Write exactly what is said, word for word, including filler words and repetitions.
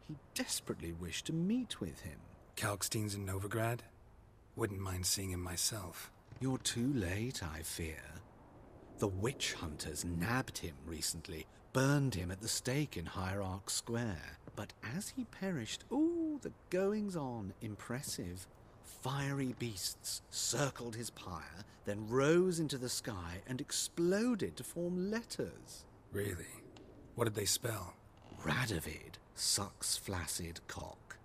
He desperately wished to meet with him. Kalksteins in Novigrad? Wouldn't mind seeing him myself. You're too late, I fear. The witch hunters nabbed him recently, burned him at the stake in Hierarch Square. But as he perished, ooh, the goings-on, impressive. Fiery beasts circled his pyre, then rose into the sky and exploded to form letters. Really? What did they spell? Radovid sucks flaccid cock.